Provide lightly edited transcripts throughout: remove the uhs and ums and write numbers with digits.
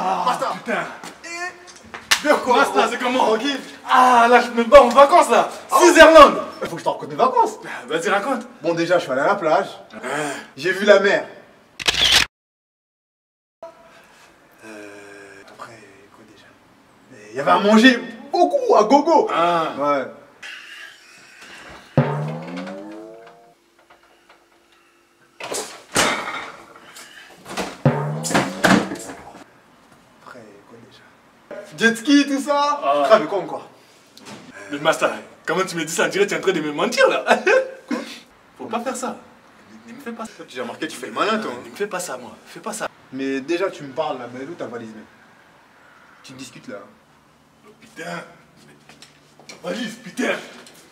Basta. Putain. Bien quoi? Basta, c'est comment? Tranquille. Ah, là, je me bats en vacances, là. Switzerland. Il faut que je te raconte mes vacances. Vas-y, raconte. Bon, déjà, je suis allé à la plage. J'ai vu la mer. Après, quoi déjà? Il y avait à manger beaucoup, à gogo. Ah. Ouais. Après, quoi déjà? Jet ski, tout ça. Ah, mais quoi encore? Mais Master, comment tu me dis ça? On dirait que tu es en train de me mentir, là. Quoi? Faut pas faire ça. Ne me fais pas ça. J'ai remarqué, tu fais le malin, toi. Ne me fais pas ça, moi. Fais pas ça. Mais déjà, tu me parles là, mais elle est où ta valise, mec? Tu discutes là. Oh, putain. Vas-y, putain. Espèce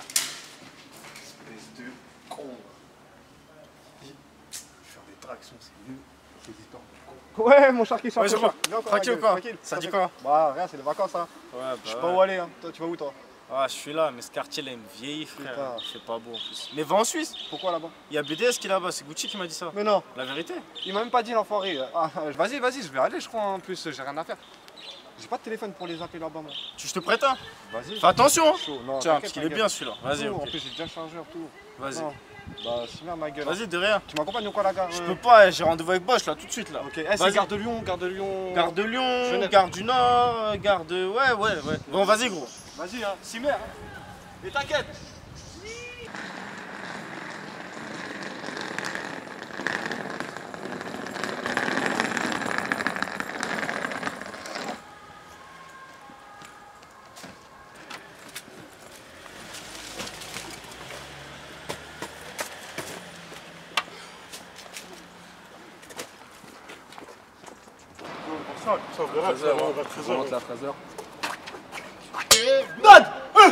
de con. Je vais faire des tractions, c'est mieux. Ces histoires de con. Ouais, mon Sharky, Ouais, c'est quoi? Tranquille ou quoi? Ça dit quoi? Bah, rien, c'est les vacances, hein. Ouais, bah Je sais pas où aller, hein. Toi, tu vas où, toi? Ah, je suis là, mais ce quartier là, il me vieillit, frère. Putain. C'est pas beau en plus. Mais va en Suisse. Pourquoi là-bas? Il y a BDS qui est là-bas, c'est Gucci qui m'a dit ça. Mais non, La vérité. il m'a même pas dit l'enfoiré. Ah, vas-y, je vais aller, je crois, en plus, j'ai rien à faire. J'ai pas de téléphone pour les appeler là-bas, moi. Je te prête un? Vas-y. Fais attention, hein. Chaud. Non, Tiens, t'inquiète, parce qu'il est t'inquiète. bien celui-là. Vas-y, Tout, ok. En plus, j'ai déjà le chargeur, tout. Vas-y. Non. Bah, c'est bien, ma gueule. Vas-y, de rien. Tu m'accompagnes ou quoi, la gare? Je peux pas, j'ai rendez-vous avec Bosch là, tout de suite là. Ok, c'est Vas-y. gare de Lyon, gare de Lyon. Gare de Lyon, Genève. gare du Nord, gare de. Ouais. Bon, vas-y, gros. Vas-y, hein, s'y mets, hein. Et t'inquiète. Ça, on verra. Ça, on va 13h. On rentre là à 13h. Nad!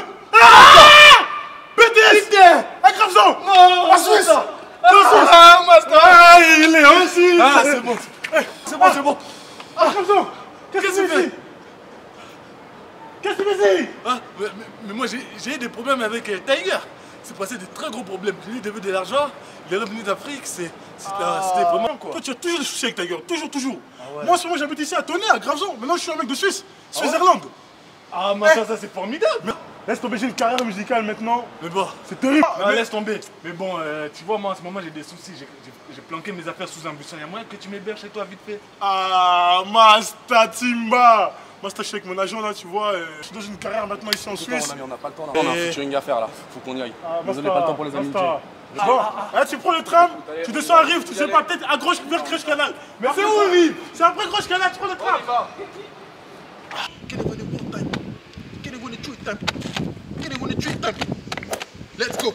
BTS! Agravson! En Suisse! Ah, Master! Ah, il est en Suisse! Ah, c'est bon. C'est bon. Agravson! Qu'est-ce que tu fais ici? Qu'est-ce que tu fais ici? Ah, mais moi, j'ai eu des problèmes avec Tiger. C'est passé des très gros problèmes. J'ai eu de l'argent. Il est revenu d'Afrique. C'était vraiment quoi. Toi, tu as toujours des soucis avec Tiger. Toujours. Moi, en ce moment, j'habite ici à Tonnerre, à Graveson. Maintenant, je suis un mec de Suisse. Switzerland. Ah, mais ça, c'est formidable. Mais laisse tomber, j'ai une carrière musicale maintenant. Mais bon, c'est terrible. Non, laisse tomber. Mais bon, tu vois, moi, en ce moment, j'ai des soucis. J'ai planqué mes affaires sous un buisson. Il y a moyen que tu m'héberges chez toi vite fait. Ah, Masta Timba. Masta, je suis avec mon agent là, tu vois. Je suis dans une carrière maintenant ici en Suisse. Mon ami, on n'a pas le temps là. On a un featuring à faire là. Faut qu'on y aille. Vous n'avez pas le temps pour les amis. Bon, tu prends le tram, tu descends à Rive, tu sais pas, peut-être à gauche vers Crèche Canal. Mais c'est où Rive? C'est après Crèche Canal, tu prends le tram. Let's go.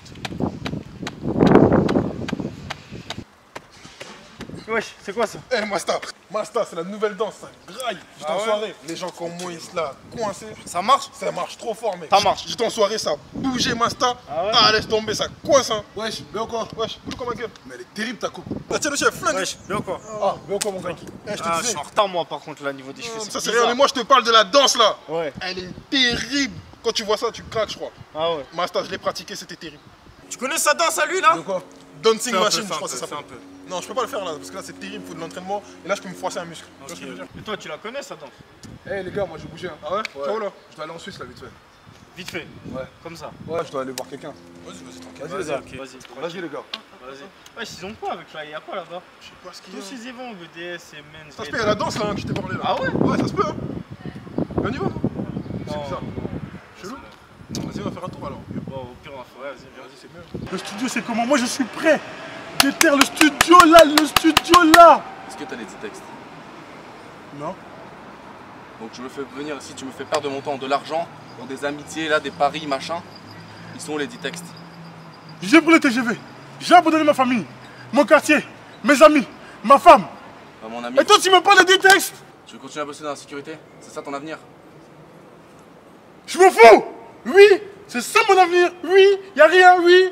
Wesh, c'est quoi ça? Eh Masta, c'est la nouvelle danse, ça graille. J'étais en soirée, les gens comme moi ils se là coincés. Ça marche? Ça marche trop fort mec. Ça marche. J'étais en soirée, ça bougeait Masta. Ah, laisse tomber, ça coince hein. Wesh, bien quoi? Wesh, cool comme ma gueule. Mais elle est terrible ta coupe. Ah tiens le chef, flingue. Wesh, bien quoi? Ah, bien quoi mon gars? Eh, je te Ah, je disais. suis en retard moi par contre là, niveau des cheveux. Ça c'est rien, mais moi je te parle de la danse là. Ouais. Elle est terrible. Quand tu vois ça, tu craques je crois. Ah ouais. Masta, je l'ai pratiqué, c'était terrible. Tu connais sa danse à lui là? De quoi? Dancing Fais un peu, Machine, fais je un crois que peu, ça fais un s'appelle. Non, je peux pas le faire là, parce que là c'est terrible, il faut de l'entraînement. Et là je peux me froisser un muscle. Tu vois ce que je veux dire? Et toi, tu la connais sa danse? Eh les gars, moi j'ai bougé. Ah ouais? Tu vois où là? Je dois aller en Suisse là vite fait. Vite fait. Ouais. Comme ça. Ouais, je dois aller voir quelqu'un. Vas-y, tranquille. Vas-y, ok. Vas-y. Vas-y les gars. Vas-y. Wesh, ils ont quoi avec là? Y'a quoi là-bas? Je sais pas ce qu'il y Tous a. ils y vont, BDS et Men's. Ça se peut, il y a la danse là que je t'ai parlé là. Ah ouais? Ouais, ça se peut hein. On y va? C'est Non. bizarre. Chelou? Vas-y, on va faire un tour alors. Bon, au pire, on va faire. Vas-y, C'est mieux. Le studio, c'est comment? Moi, je suis prêt. Déterre le studio là, Est-ce que t'as les 10 textes? Non. Donc je me fais venir ici, tu me fais perdre de mon temps, de l'argent, pour des amitiés, là, des paris, machin. Ils sont où les 10 textes? J'ai brûlé TGV. J'ai abandonné ma famille, mon quartier, mes amis, ma femme. Bah, mon ami, Et toi, tu me parles des textes? tu veux continuer à bosser dans la sécurité? C'est ça ton avenir? Je m'en fous. Oui, c'est ça mon avenir. Oui, y a rien, oui.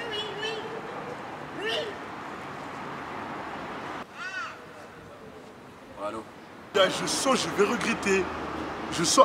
Allô? Là, je sens, je vais regretter. Je sens.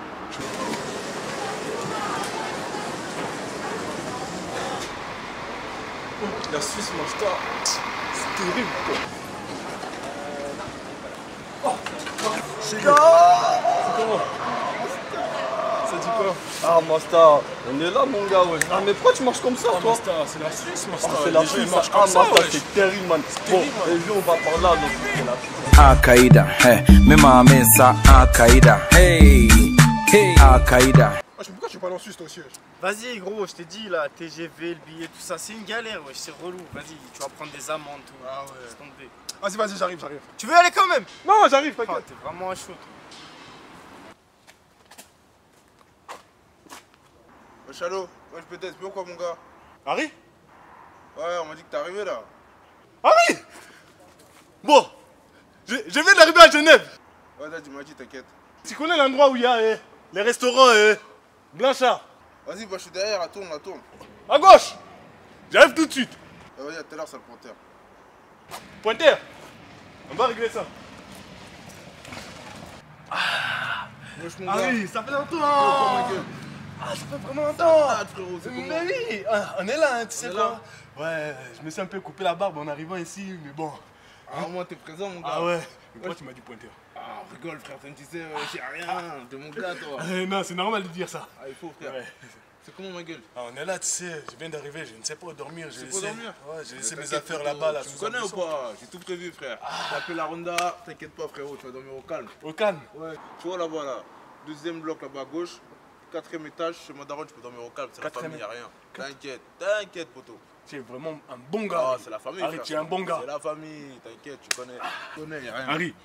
La Suisse, Masta, c'est terrible quoi. C'est comment? Ça dit quoi? Ah, Masta, on est là, mon gars, ouais. Ah, mais pourquoi tu marches comme ça, toi? Masta, c'est la Suisse, Masta. C'est la Suisse, marche ah, comme ça, Masta, wesh. c'est terrible, man. Bon, et viens, on va par là, donc c'est la Suisse. Al-Qaïda, hey, mema mesa Al-Qaïda, hey, hey, Al-Qaïda. Wesh, pourquoi tu parles en Suisse toi aussi, wesh? Vas-y, gros, je t'ai dit, là, TGV, le billet, tout ça, c'est une galère, wesh, c'est relou. Vas-y, tu vas prendre des amendes, tout. Ah ouais. Laisse tomber. Vas-y, j'arrive. Tu veux y aller quand même? Non, j'arrive, Ah, t'inquiète. t'es vraiment un chaud, toi. Wesh, allô? Wesh, peut-être, c'est bien quoi, mon gars? Harry? Ouais, on m'a dit que t'es arrivé là. Harry! Bon, je viens d'arriver à Genève. Ouais, là, tu m'as dit, t'inquiète. Tu connais l'endroit où il y a les restaurants Blanchard? Vas-y, bah, je suis derrière, la tourne. À gauche! J'arrive tout de suite. Vas-y, à tout à l'heure, c'est le porteur. Pointeur, on va régler ça. Wesh, mon gars. Harry, ça fait longtemps. Oh, ma gueule. Ah, ça fait vraiment longtemps. Ah, frérot, c'est comment? Mais oui, on est là, hein, tu sais est quoi. Ouais, je me suis un peu coupé la barbe en arrivant ici, mais bon. Ah, moi, t'es présent, mon gars. Ah ouais, mais pourquoi tu m'as dit pointeur? Ah, rigole, frère, tu sais, j'ai rien. T'es mon gars, toi. Non, c'est normal de dire ça. Ah, il faut, frère. Ouais. C'est comment, ma gueule? Ah, on est là, tu sais, je viens d'arriver, je ne sais pas où dormir. J'ai sais pas laissé, dormir? ouais, j'ai laissé mes T'inquiète, affaires frérot, là-bas. Là, tu me sous connais un ou buisson. pas? J'ai tout prévu, frère. J'ai appelé la Ronda, t'inquiète pas, frérot, tu vas dormir au calme. Au calme. Ouais, tu vois là-bas, là. Deuxième bloc là-bas à gauche. Quatrième étage, chez Madaron, tu peux dormir au calme. C'est la Quatrième famille, y'a rien. T'inquiète, poto. Tu es vraiment un bon gars. Ah, Harry. c'est la famille. Harry, frère. tu es un bon gars. C'est la famille, t'inquiète, tu connais. Tu connais, y'a rien. Harry,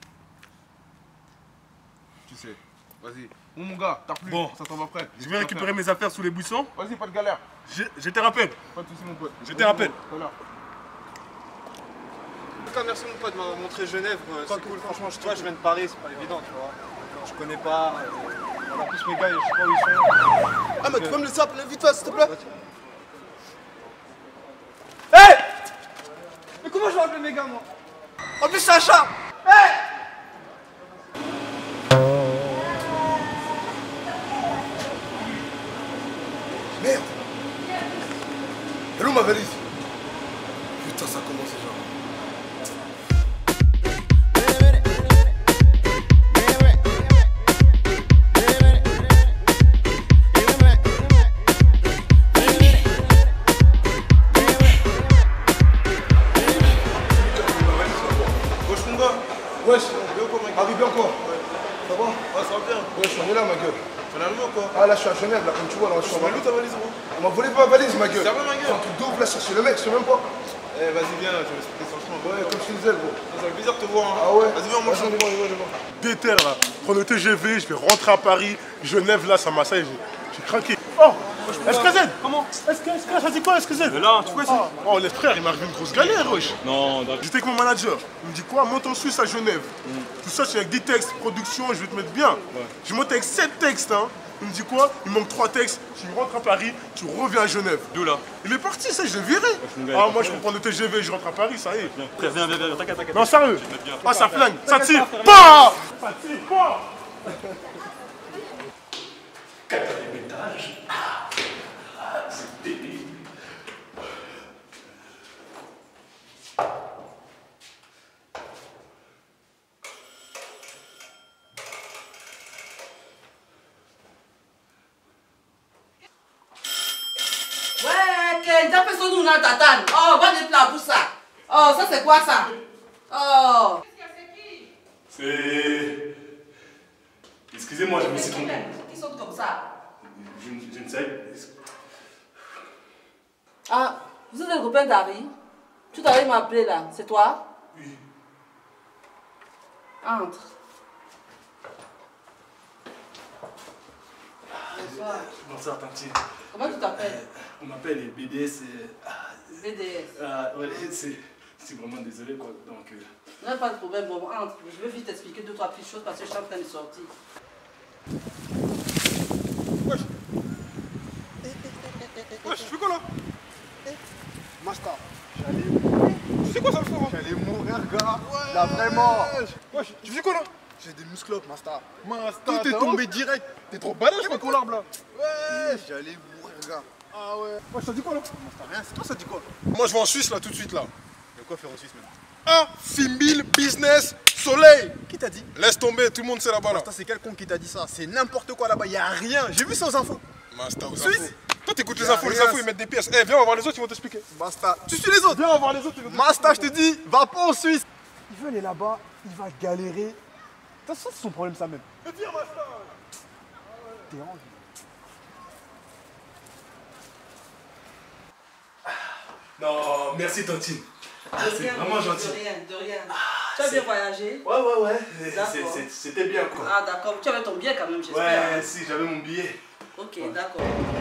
Tu sais. Vas-y. Bon, mon gars, t'as plus. Bon. Ça t'en va après. je vais récupérer mes affaires sous les buissons. Vas-y, pas de galère. Je te rappelle. Pas de soucis, mon pote. Je te Vas-y, rappelle. bon, voilà. En tout cas, merci mon pote de m'avoir montré Genève. C'est cool, franchement. Toi, je viens de Paris, c'est pas évident, tu vois. Je connais pas. En plus, mes gars, je sais pas où ils sont. Ah, mais tu peux me laisser appeler vite fait, s'il te plaît? Hey! Mais comment je vais appeler mes gars, moi? En plus, c'est un chat! Hey! Merde. Elle est où ma valise? Putain, ça commence déjà. Wesh, mon gars. Wesh, bien quoi, ma gueule? Arrive bien quoi? Ouais. Ça va? Ouais, ça va bien. Wesh, on est là, ma gueule. Tu es arrivé ou quoi? Ah, là, je suis à Genève, là, comme tu vois, là, je suis en valise. Ta valise, gros? On m'a volé ma valise, ma gueule. C'est vrai, ma gueule? C'est un truc de ouf, là, chercher le mec, je sais même pas. Eh, vas-y, viens, je vais expliquer franchement. Ouais, comme je te disais, gros. Ça fait plaisir de te voir. Hein. Ah ouais? Vas-y, viens, on marche. Je vais. Déter là. Prendre le TGV, je vais rentrer à Paris. Genève là, ça m'a ça, j'ai craqué. Oh! SKZ! Comment? SKZ, ça dit quoi SKZ? Mais là, tu vois ça? Oh, les frères, il m'est arrivé une grosse galère, wesh. Non, d'accord. J'étais avec mon manager. Il me dit quoi? Monte en Suisse à Genève. Tout ça, c'est avec 10 textes, production, je vais te mettre bien. Je monte avec 7 textes, hein. Il me dit quoi? Il manque 3 textes. Tu rentres à Paris, tu reviens à Genève. D'où là? Il est parti, ça, je l'ai viré. Ah, moi, je peux prendre le TGV, je rentre à Paris, ça y est. Viens, t'inquiète. Non, sérieux. Ah, ça flingue, ça tire. Pas! Ça tire, pas! Quatrième étage. C'est débile. Ouais, quel déjà fait son nous dans tatane. Oh, va être là pour ça. Oh, ça c'est quoi ça? Oh. C'est... Excusez-moi, je me suis trompé. Qui sont comme ça? Je ne sais. Ah, vous êtes le copain d'Harry? Tu t'avais m'appeler là, c'est toi? Oui. Entre. Bonsoir. Bonsoir, tantine. Comment tu t'appelles? On m'appelle les BDS. BDS. Ouais, c'est vraiment désolé, quoi. Donc... Non, pas de problème, bon, entre. Je veux vite t'expliquer 2-3 petites choses parce que je suis en train de sortir. Wesh. Wesh, tu fais quoi là? Masta, Tu sais quoi ça le fait, hein? j'allais mourir, gars. Là, vraiment. Wesh, tu faisais quoi là? J'ai des musclopes, Masta. Masta, Tout est tombé direct. T'es trop balèze, quoi, ton arbre là. Ouais, j'allais mourir, gars. Ah ouais. Wesh, ça dit quoi là? Masta, rien, c'est toi, ça dit quoi? Moi, je vais en Suisse là, tout de suite là. De quoi faire en Suisse maintenant? Ah, Fimbil Business soleil. Qui t'a dit? Laisse tomber, tout le monde sait là-bas là. Masta, c'est quel con qui t'a dit ça? C'est n'importe quoi là-bas, y a rien. J'ai vu ça aux infos. Masta, aux Suisse. infos. Toi t'écoutes les infos ils mettent des pièces. Eh, viens, on va voir les autres, ils vont t'expliquer. Masta, tu suis les autres. Viens, on va voir les autres, ils vont t'expliquer. Masta, je te dis, va pas en Suisse. Il veut aller là-bas, il va galérer. Ça, c'est son problème, ça même. Mais viens, Masta. T'es envie. Non, merci Tantine. C'est vraiment gentil. De rien. Tu as bien voyagé? Ouais. D'accord. C'était bien quoi. Ah d'accord, tu avais ton billet quand même, j'espère. Ouais, si, j'avais mon billet. Ok, d'accord.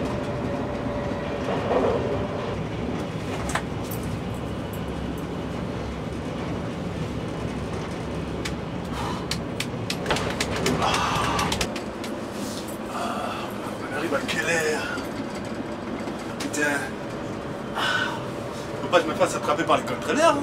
On arrive à quelle heure? Putain. Faut pas que je me fasse attraper par les contrôleurs.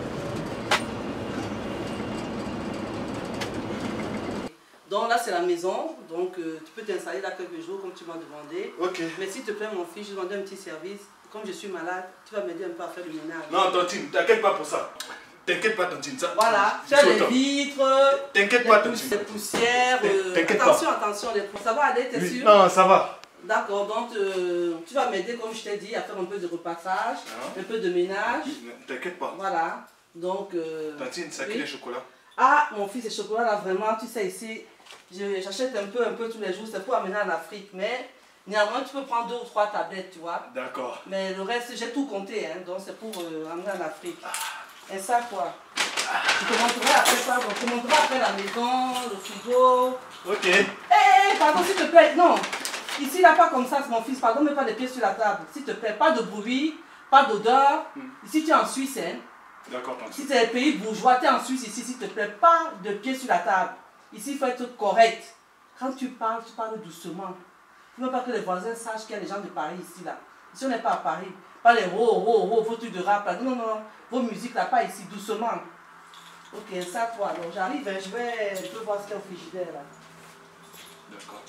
Donc là c'est la maison, donc tu peux t'installer là quelques jours comme tu m'as demandé. Ok. Mais s'il te plaît mon fils, je demande un petit service. Comme je suis malade, tu vas m'aider un peu à faire le ménage. Non, Tantine, t'inquiète pas pour ça. T'inquiète pas, Tantine. Ça, Voilà, tu as les vitres, T'inquiète pas, Tantine. les poussières. T'inquiète pas. Attention, ça va aller, t'es sûr? Non, ça va. D'accord, donc tu vas m'aider, comme je t'ai dit, à faire un peu de repassage, un peu de ménage. T'inquiète pas. Voilà, donc... Tantine, c'est à qui les chocolats? Ah, mon fils, les chocolats là, vraiment, tu sais, ici, j'achète un peu tous les jours, c'est pour amener en Afrique, mais néanmoins, tu peux prendre 2 ou 3 tablettes, tu vois. D'accord. Mais le reste, j'ai tout compté, hein, donc c'est pour amener en Afrique. Et ça, quoi. Je te montrerai après ça, donc je te montrerai après la maison, le frigo. Ok. Pardon, s'il te plaît, non. Ici, là, pas comme ça, c'est mon fils, pardon, mets pas les pieds sur la table. S'il te plaît, pas de bruit, pas d'odeur. Ici, tu es en Suisse, hein. D'accord, Tantine. Si c'est un pays bourgeois, tu es en Suisse ici, s'il te plaît, pas de pieds sur la table. Ici, il faut être correct. Quand tu parles doucement. Il ne faut pas que les voisins sachent qu'il y a des gens de Paris ici, là. Ici, on n'est pas à Paris. Pas les vos trucs de rap, là. Non. Vos musiques, là, pas ici, doucement. Ok, ça, toi. Donc, j'arrive, hein, je vais un peu voir ce qu'il y a au frigidaire, là. D'accord.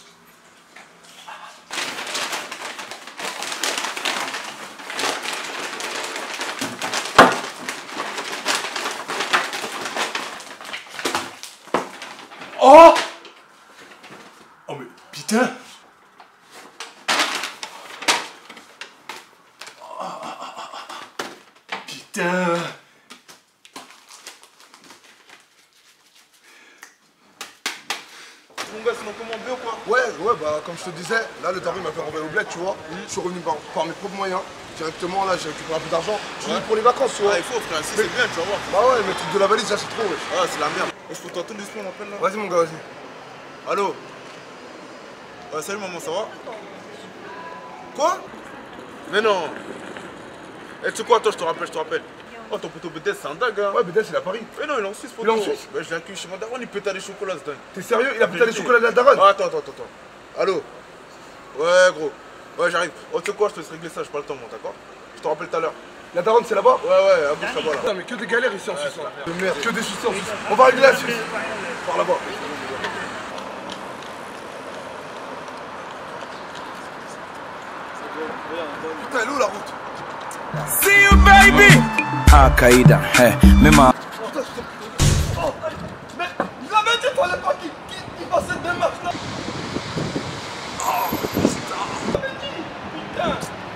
Oh! Oh mais putain! Putain! Mon gars, sinon comment bien ou quoi? Ouais, bah comme je te disais, là le tarif m'a fait renvoyer au bled, tu vois. Je suis revenu par mes propres moyens. Directement là, j'ai récupéré un peu d'argent. Je suis venu pour les vacances, tu vois. Ah, il faut, frère, si c'est bien, tu vas voir. Bah ouais, mais le truc de la valise, là, c'est trop, wesh. Ah, c'est la merde. Je peux t'entendre doucement, on m'appelle là. Vas-y, mon gars, vas-y. Allô? Ouais, salut maman, ça va? Quoi? Mais non. Eh, tu sais quoi, toi, je te rappelle. Oh, ton poteau BDS, c'est un dingue, hein. Ouais, BDS, il est à Paris. Mais non, il est en Suisse, poteau. Il est en Suisse? Bah, je l'ai accueilli chez mon daron, il pète des chocolats, c'est dingue. T'es sérieux? Il a pété les chocolats de la daronne? Attends. Allô? Ouais, gros. Ouais, j'arrive. Oh, tu sais quoi, je te laisse régler ça, j'ai pas le temps, moi, d'accord? Je te rappelle tout à l'heure. La daronne, c'est là-bas? Ouais, à gauche là-bas, là. Putain, mais que des galères ici en Suisse. De merde, que des soucis en Suisse. On va régler la Suisse. Par là-bas. Putain, elle est où la route? See you, baby. Al-Qaïda, mais ma. Oh, mais il avait dit qu'il fallait pas qu'il fasse cette démarche là. Oh, putain.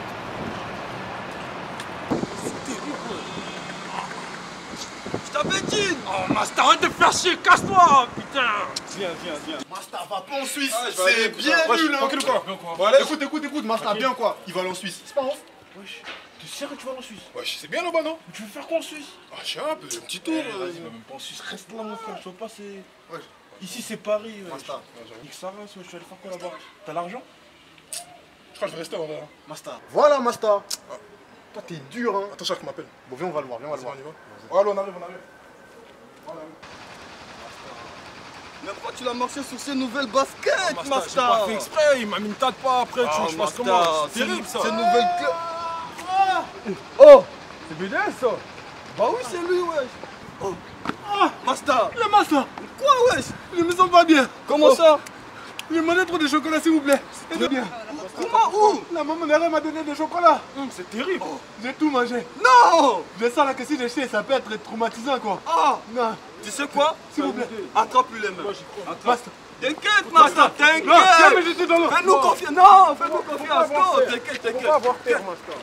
Je t'avais dit! Oh, Masta, arrête de faire chier, casse-toi, putain! Viens. Masta va pas en Suisse, Ah, je vais aller, c'est bien putain. nul, hein! Tranquille ou quoi? Bon, allez, écoute, Masta, bien quoi? Il va aller en Suisse. C'est pas ouf? Wesh, t'es sérieux que tu vas en Suisse? Wesh, c'est bien là-bas, non? Tu veux faire quoi en Suisse? Ah, je sais un peu, un petit tour. Vas-y, va même pas en Suisse, reste là, mon frère, je veux pas, c'est. Ouais. Ici, c'est Paris, wesh. Masta. Nique sa race, wesh, tu vas aller faire quoi là-bas? T'as l'argent? Je crois que je vais rester en vrai. Masta. Voilà, Masta. Toi, t'es dur, hein. Attends, Charles m'appelle. Bon, viens, on va le voir, On y va. Oh, allô, on arrive. Mais pourquoi tu l'as marché sur ces nouvelles baskets, J'ai Masta? pas fait exprès, il m'a mis une tête pas après, tu je passe comment? C'est terrible ça! C'est une nouvelle club. Oh! C'est BDS ça? Bah oui, c'est lui, wesh. Oh. Ah, Masta! Le Masta! Quoi, wesh? La maison va bien! Comment ça? Je vais demander trop de chocolat s'il vous plaît! Aide bien! Comment? Où? La maman derrière m'a donné des chocolats. C'est terrible. J'ai tout mangé. Non! Je sens là que si je chie, ça peut être traumatisant quoi. Oh! Non. Tu sais quoi? S'il vous plaît. Attrape-lui les mains. Basta. T'inquiète, Master, t'inquiète! Non, tiens, mais j'étais dans l'eau. Fais-nous confiance! Non, fais-nous confiance! Non, t'inquiète, Faut pas t'inquiète! avoir peur, Master.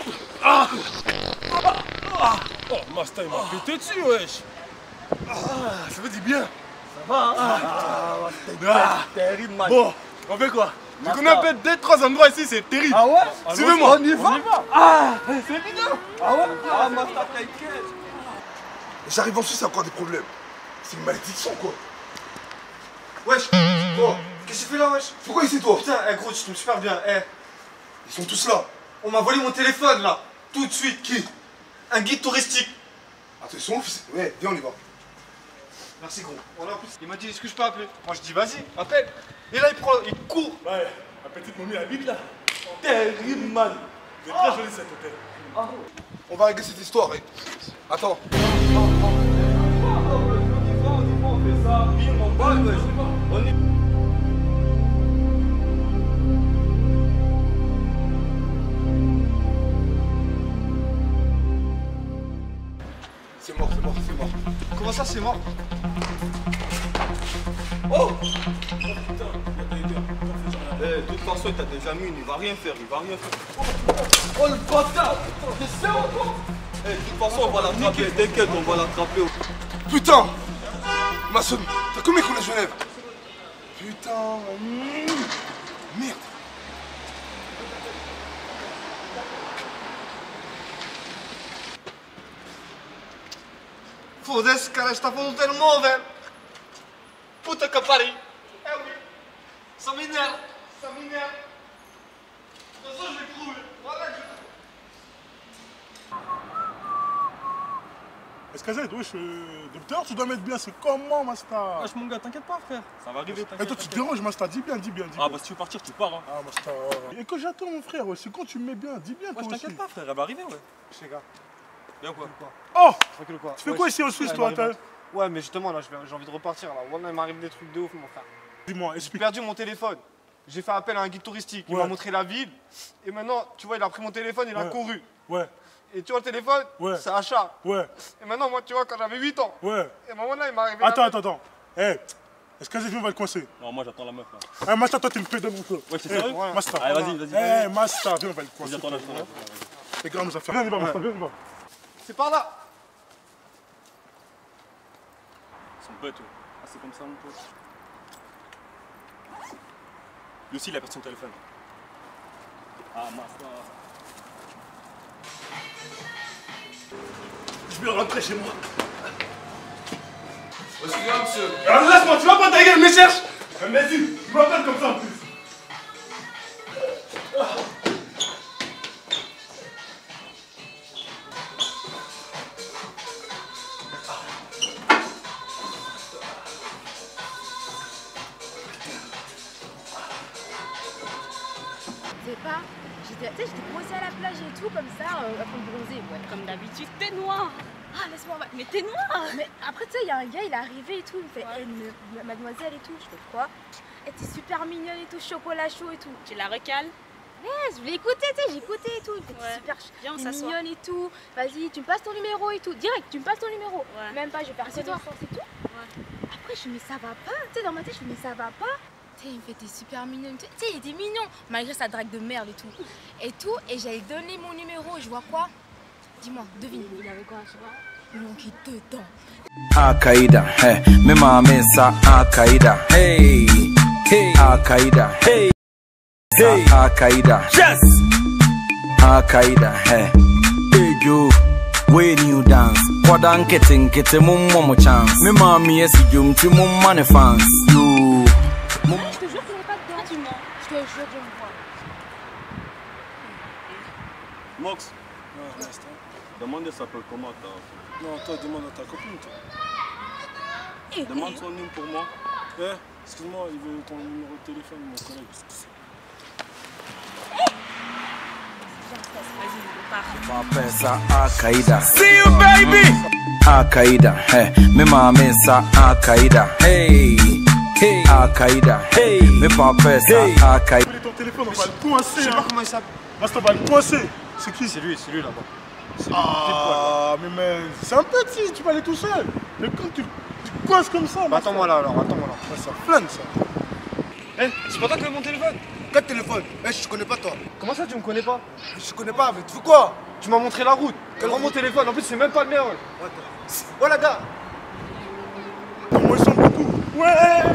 Oh, Master, il m'a pété dessus, wesh. Ça veut dire bien. Ça va, hein? Terrible, man! Bon, on fait quoi? Tu connais un peu 2-3 endroits ici, c'est terrible. Ah ouais? Suivez-moi. On y va? Ah, c'est évident. Ah ouais? Ah, Master, t'inquiète! J'arrive en Suisse, c'est encore des problèmes. C'est une malédiction, quoi. Wesh! Quoi? Qu'est-ce que tu fais là, wesh? Pourquoi ici, toi? Putain, gros, tu tombes super bien. Ils sont tous là. On m'a volé mon téléphone là! Tout de suite! Qui? Un guide touristique! Attends, ils sont où? Ouais, viens, on y va. Merci, gros. Voilà, en plus, il m'a dit, est-ce que je peux appeler? Moi, je dis, vas-y, appelle! Et là, il court! Ouais, la petite momie habite là. Terrible, man! C'est très joli cet hôtel. On va régler cette histoire. Attends. On fait ça, bim, on va, wesh. On est... C'est mort, c'est mort, c'est mort. Comment ça, c'est mort? Oh! De toute façon, il t'a déjà mis, il va rien faire, il va rien faire. Oh le bâtard! T'es sérieux toi? De toute façon, on va l'attraper, t'inquiète, on va l'attraper. Putain! Masson, t'as combien qu'on est à Genève? Putain! Merde! Foda-se, cara, está falando ter móvel. Puta que pariu. É oui. Ça m'énerve. Ça m'énerve. De toute façon, je vais crever. Voilà, Escazette, wesh, docteur, tu dois mettre bien, c'est comment, Master? Wesh mon gars, t'inquiète pas frère, ça va arriver, Et t'inquiète. toi, tu te déranges, Master, dis bien, dis bien. Ah bah si tu veux partir, tu pars hein. Ah, Master. Et que j'attends, mon frère, wesh, c'est quand tu me mets bien, dis bien, toi Wesh aussi. t'inquiète pas frère, elle va arriver ouais. Je sais, gars. Bien quoi? Oh! Tranquille quoi. Tu fais quoi ici en Suisse, toi? Ouais, mais justement, là, j'ai envie de repartir. Là. Wallah, il m'arrive des trucs de ouf, mon frère. Dis-moi, J'ai explique. perdu mon téléphone. J'ai fait appel à un guide touristique. Il m'a montré la ville. Et maintenant, tu vois, il a pris mon téléphone, il a couru. Ouais. Et tu vois, le téléphone, c'est achat. Ouais. Et maintenant, moi, tu vois, quand j'avais 8 ans. Ouais. Et maman, là, il m'est arrivé. Attends. Eh, Escazette, viens, on va le coincer. Non, moi j'attends la meuf là. Eh, Master, toi, t'es une pédale, mon frère. Ouais, c'est sérieux? Master. Allez, vas-y. Eh, Master, viens, on va le coincer. J'attends la meuf. Les gars, nous a fait. Viens, viens, Master, viens. C'est par là. Son pote, ouais. Ah, c'est comme ça, mon pote. Lui aussi, il a perdu son téléphone. Ah, Master. Je vais rentrer chez moi. Excusez-moi, monsieur. Alors, laisse-moi, tu vas pas ta gueule, me cherche. Mais vas-y, tu m'appelles comme ça en plus. Pas, j'étais posée à la plage et tout comme ça, après de bronzer. Ouais, comme d'habitude, t'es noir. Ah, laisse-moi, mais t'es noir. Mais après, tu sais, il y a un gars, il est arrivé et tout, il me fait, mademoiselle et tout. Je fais quoi? Elle était super mignonne et tout, chocolat chaud et tout. Tu la recales? Ouais, je voulais écouter, tu sais, j'écoutais et tout. Il était super mignonne et tout. Vas-y, tu me passes ton numéro et tout. Direct, tu me passes ton numéro. Même pas, je vais faire connaissance et tout. Après, je me dis, mais ça va pas. Tu sais, dans ma tête, je me dis, mais ça va pas. Tu sais, il me fait, t'es super mignonne. Tu sais, il était mignon, malgré sa drague de merde et tout. Et j'allais donner mon numéro et je vois quoi? Dis-moi, devine. Il avait quoi, je sais pas? Mon qui dedans. Al-Qaïda, hey, me mama sa Al-Qaïda, hey, hey, Al-Qaïda, hey, hey, Al-Qaïda, yes, Al-Qaïda, hey, hey yo, when you dance, kodan kete mum momo chance, me mama yes jum ti mum mane fans, yo. Je te jure que je n'ai pas dedans. Tu mens. Je te jure, je me vois. Mox, demande ça s'appelle comment ta... Non, toi, demande à ta copine, toi. Demande son nom pour moi. Eh, excuse-moi, il veut ton numéro de téléphone, mon collègue. Papa sa Al-Qaïda. See you baby. Al-Qaïda, hey, me mama sa Al-Qaïda, hey, hey, Al-Qaïda, hey, me papa sa Al-Qaïda. Ton téléphone. on va le coincer. Je sais pas comment il s'appelle. Master, on va le coincer. C'est qui? C'est lui là-bas. Ah, mais c'est un petit, tu vas aller tout seul. Mais quand tu coinces comme ça. Bah, attends-moi là alors, attends-moi là. Ça flingue ça. Eh, c'est pas toi qui veux mon téléphone? Quel téléphone? Eh, je te connais pas toi. Comment ça tu me connais pas? Je te connais pas, mais tu fais quoi? Tu m'as montré la route. Rends mon téléphone, en plus c'est même pas le mien. Ouais la gars. Comment ils sont beaucoup? Ouais.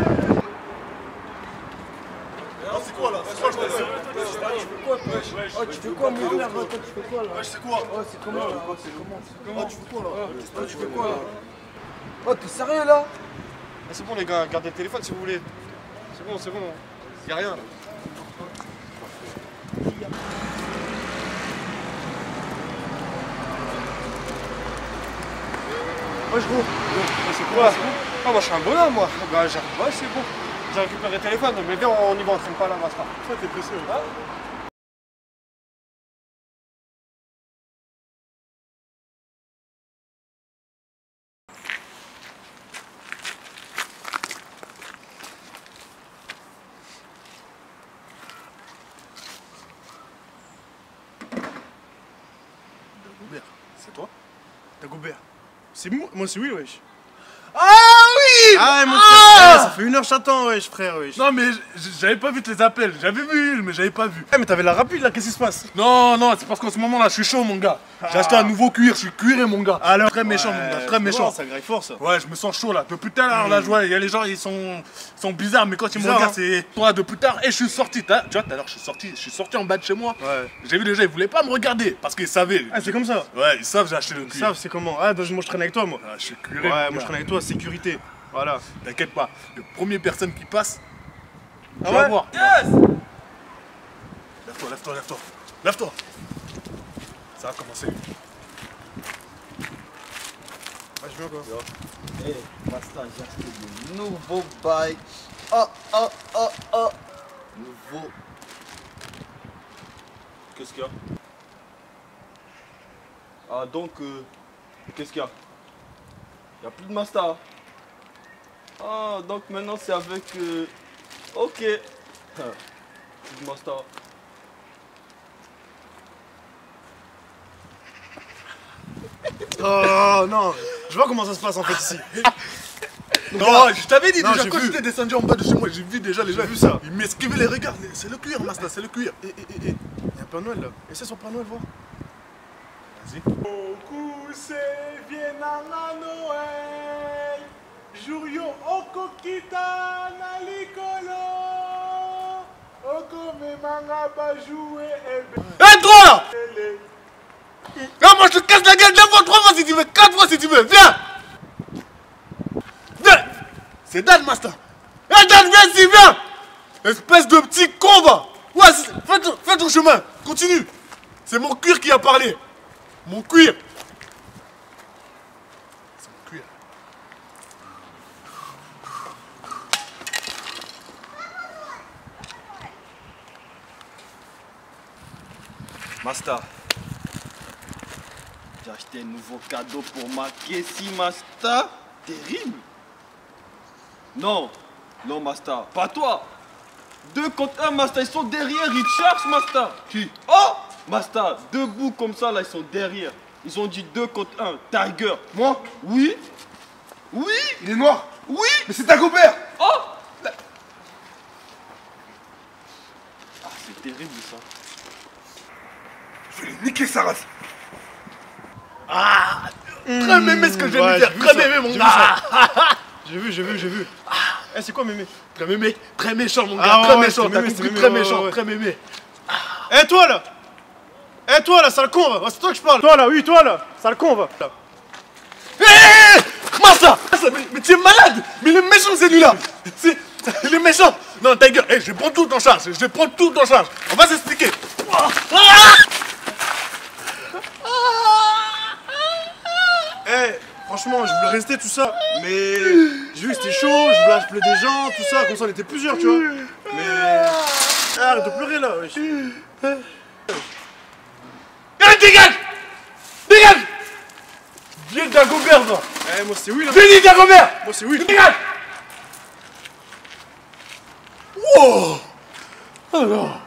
C'est quoi là? C'est quoi? Tu fais quoi, mon frère? Toi, tu fais quoi là? C'est quoi? Oh, c'est comment là? C'est comment? Tu fais quoi là? Tu fais quoi là? Oh, t'es sérieux là? C'est bon les gars, gardez le téléphone si vous voulez. C'est bon. Y'a rien. Wesh gros, c'est quoi? Ah moi je suis un bonhomme moi. Bah j'arrive, ouais c'est bon. J'ai récupéré le téléphone, mais viens on y va, on traîne pas là, Master. Ça t'es pressé. C'est toi? Dagobert. C'est moi c'est oui, wesh. Ah oui! Ah, mon frère, ça fait 1 heure j'attends, wesh, frère, wesh. Non, mais j'avais pas vu tes appels. J'avais vu, mais j'avais pas vu. Eh, mais t'avais la rapide là, qu'est-ce qui se passe? Non, c'est parce qu'en ce moment là, je suis chaud, mon gars. J'ai acheté un nouveau cuir, je suis cuiré, mon gars. Alors, très méchant, mon gars, très méchant. Ça graille fort ça. Ouais, je me sens chaud là. Depuis tout à l'heure, là, je vois, il y a les gens, ils sont bizarres, mais quand ils me regardent, c'est toi depuis tard. Et je suis sorti, tu vois, tout à l'heure, je suis sorti en bas de chez moi. Ouais. J'ai vu les gens, ils voulaient pas me regarder parce qu'ils savaient. Ah, c'est comme ça? Ouais, ils savent, j'ai acheté le cuir. Ils savent, c'est comment? Ah, moi je traîne avec toi, moi. Ah, je suis cuiré. Ouais, moi je traîne avec toi, sécurité. Voilà. T'inquiète pas, la première personne qui passe, tu vas voir. Yes! Lève-toi. Ça va commencer. Ah, je viens quoi? Eh, Master, j'ai acheté de nouveaux bails. Oh. Nouveau. Qu'est-ce qu'il y a? Ah donc, qu'est-ce qu'il y a? Il n'y a plus de Master. Ah, donc maintenant c'est avec... Ok. Plus de Master. Oh non, je vois comment ça se passe en fait ici. Non, je t'avais dit Non, déjà j'ai quand vu. j'étais descendu en bas de chez moi, j'ai vu déjà les gens. J'ai vu ça. Ils m'esquivaient les regards. C'est le cuir, Master, c'est le cuir. Il y a un Père Noël là. Essaie son Père Noël, voir. Vas-y. Okuse vienanga Noël. Jurio okokita na likolo. Okome manga ba jouer ebe. Eh toi là! Ah, moi je te casse la gueule 2 fois, 3 fois si tu veux, 4 fois si tu veux, viens! Viens! C'est Dan, Master! Eh Dan, viens ici, viens! Espèce de petit con, va! Ouais, fais ton chemin, continue! C'est mon cuir qui a parlé! Mon cuir! C'est mon cuir. Master. J'ai acheté un nouveau cadeau pour ma Kessie, Master. Terrible. Non, Master, pas toi. 2 contre 1, Master, ils sont derrière, ils cherchent, Master. Qui? Oh, Master, debout comme ça, là, ils sont derrière. Ils ont dit 2 contre 1, Tiger. Moi? Oui. Il est noir? Oui. Mais c'est Dagobert! Oh. Ah, c'est terrible, ça. Je vais lui niquer sa race. Ah! Très mémé ce que je viens de dire, très mémé mon gars! J'ai vu. Eh, c'est quoi mémé? Très mémé, très méchant mon gars, Ah, très ouais, méchant, c'est t'as mémé, compris, c'est très mémé, méchant, ouais. très mémé. Eh, toi là! Eh, toi là, sale con, va! C'est toi que je parle! Toi là, oui, toi là! Sale con, va! Hé! Master! Mais tu es malade! Mais il est méchant celui-là! Il est méchant! Non, ta gueule, je vais prendre tout en charge, on va s'expliquer! Eh, franchement, je voulais rester tout ça, mais j'ai vu que c'était chaud, je voulais appeler des gens, tout ça, comme ça on était plusieurs, tu vois. Mais... Ah, arrête de pleurer là, wesh. Allez, dégage! Viens Dagobert, va! Eh, moi c'est oui là. Viens Dagobert! Moi c'est oui. Dégage! Wow! Alors...